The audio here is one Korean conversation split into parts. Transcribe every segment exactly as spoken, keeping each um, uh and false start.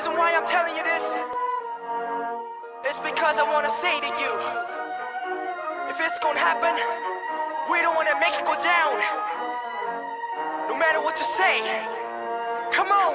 reason why I'm telling you this is because I want to say to you, if it's gonna happen, we don't want to make it go down. No matter what you say, come on.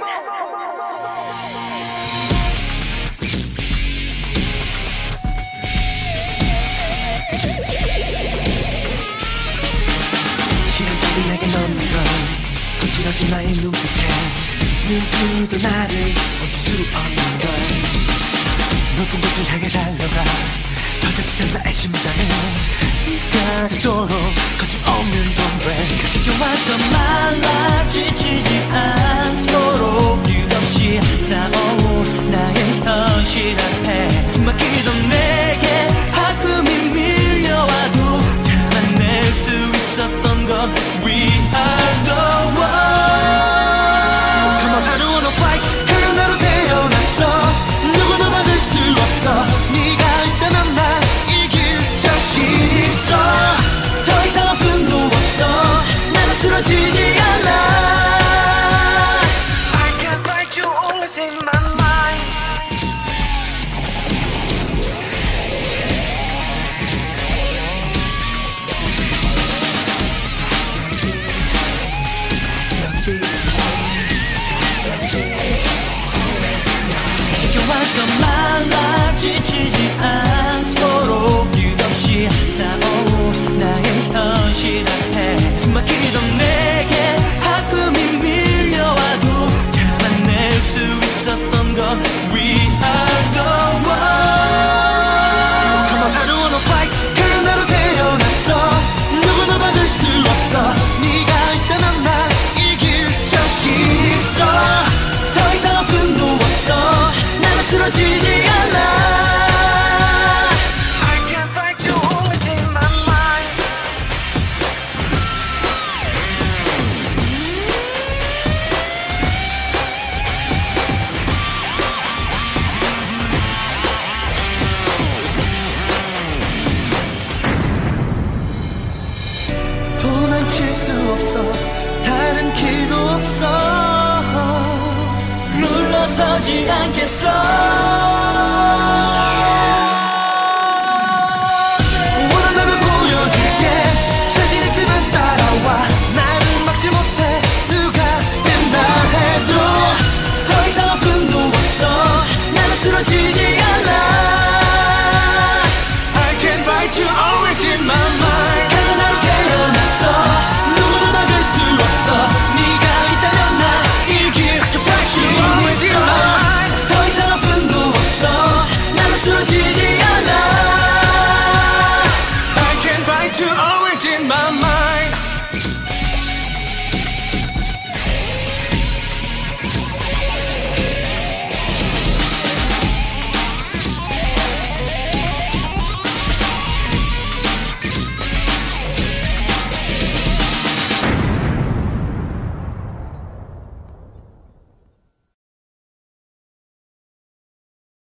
시간 따윈 내게 없는 건 거칠어진 나의 눈빛에 누구도 나를 멈출 수 없는 걸. 높은 곳을 향해 달려가 터져지던 나의 심장에 네가 닿도록 거침없는 동백. 지켜왔던 말라 지치지 않도록 끝없이 쌓아온 나의 현실 앞에 숨막히던 내게 아픔이 밀려와도 참아낼 수 있었던 건 We are the one. Come on, I don't wanna fight. 그런 나로 태어났어. 누구도 막을 수 없어. 네가 있다면 난 이길 자신 있어. 더 이상 아픔도 없어. 나는 쓰러지지 않아. I can't fight you, always in my mind. 지켜왔던 말라 지치지 않도록 끝없이 쌓아온 나의 현실 앞에 숨막히던 내게 아픔이 밀려와도 참아낼 수 있었던 건 We are the one. Come on, I don't wanna fight. 그런 나로 태어났어. 누구도 막을 수 없어. 네가 있다면 난 이길 자신 있어. 더 이상 아픔도 없어. 나는 쓰러지지 않아. I can't fight you, always in my mind. 도망칠 수 없어. 다른 길도 없어. 물러서지 않겠어.